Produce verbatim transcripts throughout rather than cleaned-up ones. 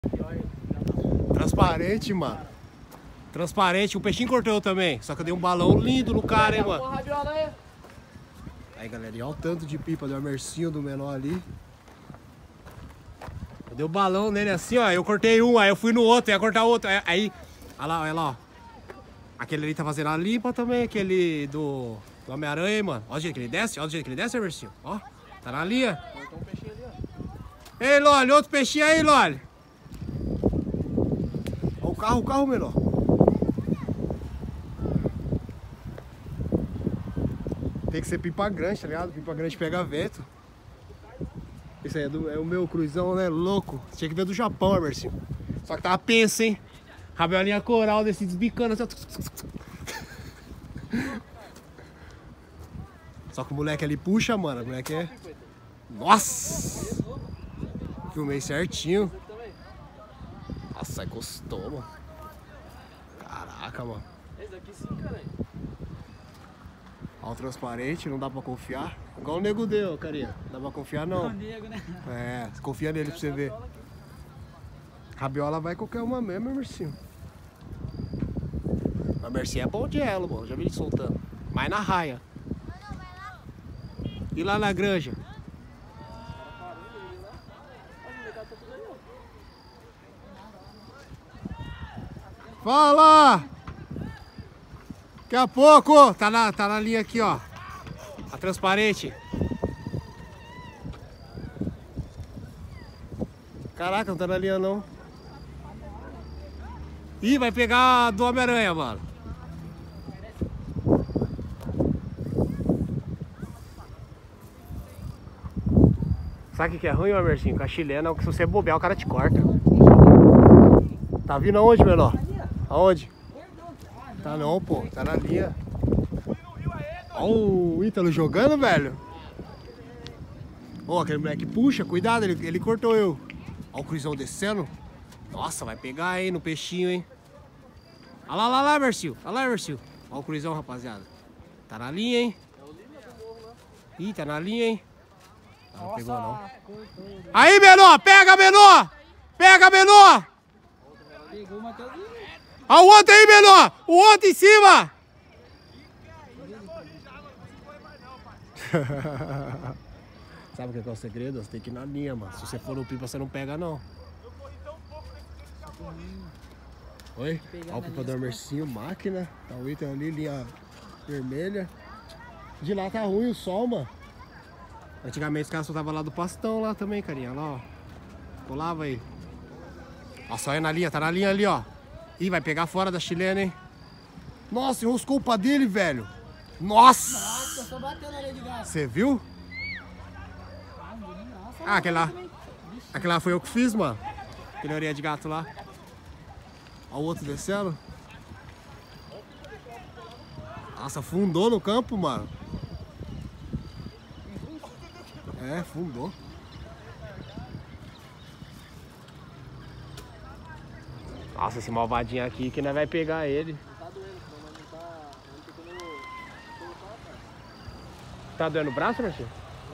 Transparente, mano. Transparente. O peixinho cortou também. Só que eu dei um balão lindo no cara, hein, mano. Aí, galerinha, olha o tanto de pipa do Emercinho, do menor ali. Eu dei o um balão nele assim, ó. Eu cortei um, aí eu fui no outro, ia cortar outro. Aí, aí olha lá, olha lá, ó. Aquele ali tá fazendo a limpa também, aquele do, do Homem-Aranha, mano. Olha o jeito que ele desce, olha o jeito que ele desce, Emercinho. Ó, tá na linha. Cortou um peixinho ali, ó. Ei, Loli, outro peixinho aí, Loli. Olha o carro, o carro menor. Tem que ser pipa grande, tá ligado? Pipa grande pega vento. Esse aí é, do, é o meu cruzão, né? Louco. Tinha que ver do Japão, Emercinho. Só que tava pensa, hein? Rabelinha coral desse desbicando assim. Só que o moleque ali puxa, mano. O moleque é. Nossa! Filmei certinho. Nossa, gostou, mano. Caraca, mano. Esse daqui sim, cara. Ó, transparente, não dá pra confiar. Igual o nego deu, carinha. Não dá pra confiar, não. O nego, né? É, confia nele pra você ver. Rabiola vai qualquer uma mesmo, Emercinho. A Mercinho é bom de elo, mano. Já vi ele soltando. Mas na raia. E lá na granja? Fala! Daqui a pouco! Tá na, tá na linha aqui, ó. A transparente. Caraca, não tá na linha não. Ih, vai pegar a do Homem-Aranha, mano. Sabe o que é ruim, Emercinho? Com a chilena, se você bobear, o cara te corta. Tá vindo aonde, menor? Aonde? Tá não, pô. Tá na linha. Ó o Ítalo jogando, velho. Ó, aquele moleque puxa. Cuidado, ele, ele cortou eu. Ó o cruzão descendo. Nossa, vai pegar aí no peixinho, hein? Olha lá, lá, lá, Emercinho. Olha lá, Emercinho. Ó o cruzão, rapaziada. Tá na linha, hein? Ih, tá na linha, hein? Não, não pegou, não. Aí, menor! Pega, menor! Pega, menor! Pegou o Matheusinho. Olha o outro aí, menor! O outro em cima! Sabe o que é o segredo? Você tem que ir na linha, mano. Se você for no pipa, você não pega, não. Oi? Olha o pipa do Emercinho, máquina. Tá o item ali, linha vermelha. De lá tá ruim o sol, mano. Antigamente os caras soltavam lá do pastão lá também, carinha. Lá, ó. Colava aí. Ó, só é na linha, tá na linha ali, ó. Ih, vai pegar fora da chilena, hein? Nossa, enroscou o pá dele, velho. Nossa! Nossa, só bateu na areia de gato. Você viu? Ah, aquele lá. Aquele lá foi eu que fiz, mano. Aquele orelha de gato lá. Ó o outro descendo. Nossa, afundou no campo, mano. É, fundou. Nossa, esse malvadinho aqui que nós vai pegar ele. Não tá doendo, senão não tá. Não tem como colocar, cara. Tá doendo o braço, Emercinho?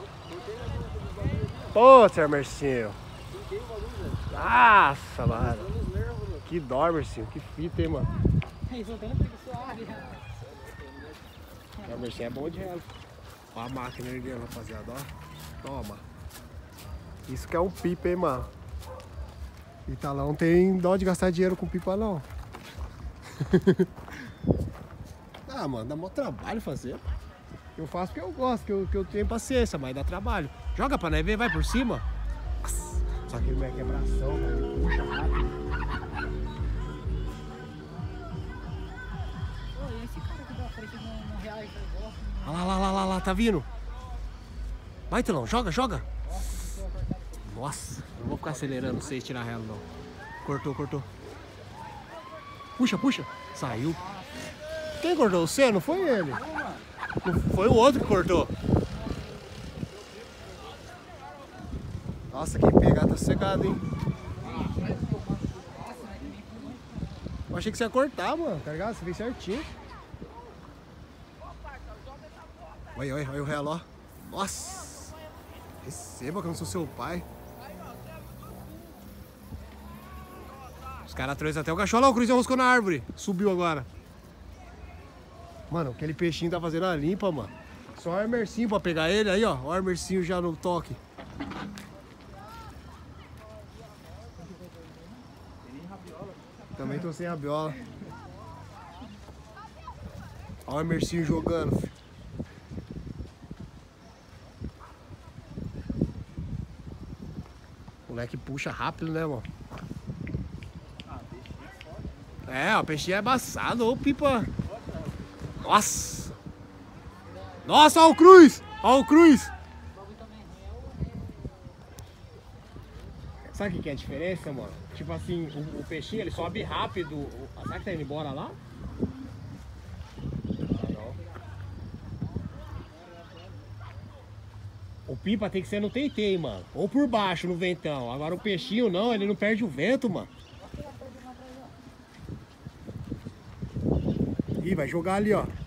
Pô, seu Emercinho. Tem o bagulho, velho. Nossa, mano. Dando os nervos, mano. Que dó, Emercinho. Que fita, hein, mano. Aí, soltando pico suave. O Emercinho é bom de ela. Ó a máquina ali, rapaziada, ó. Toma. Isso que é um pipa, hein, mano. Italão tem dó de gastar dinheiro com pipa, não. Ah, mano, dá mó trabalho fazer. Eu faço porque eu gosto, que eu, que eu tenho paciência, mas dá trabalho. Joga pra nós ver, vai por cima. Nossa, só que ele é quebração, velho. Ele puxa rápido. Ô, esse cara aqui da frente não, não reage, eu gosto. Olha lá, lá, lá, lá, lá, tá vindo. Vai, Telão, joga, joga. Nossa, não vou ficar acelerando sem tirar ela, não. Cortou, cortou. Puxa, puxa. Saiu. Quem cortou? Você? Não foi ele. Não foi o outro que cortou. Nossa, quem pegar tá cegado, hein? Eu achei que você ia cortar, mano, tá ligado? Você fez certinho. Olha, olha, olha o reló, ó. Nossa. Receba que eu não sou seu pai. Os caras trouxeram até o cachorro. Olha lá, o Cruz enroscou na árvore. Subiu agora. Mano, aquele peixinho tá fazendo a limpa, mano. Só o armercinho pra pegar ele aí, ó. O armercinho já no toque. Também tô sem rabiola. Olha o armercinho jogando, filho. O moleque puxa rápido, né, mano? É, o peixinho é embaçado, ô pipa. Nossa! Nossa, olha o Cruz! Olha o Cruz! Sabe o que que é a diferença, mano? Tipo assim, o, o peixinho ele sobe rápido. O, será que tá indo embora lá? Não. O pipa tem que ser no teitei, mano. Ou por baixo, no ventão. Agora o peixinho não, ele não perde o vento, mano. Ih, vai jogar ali, ó.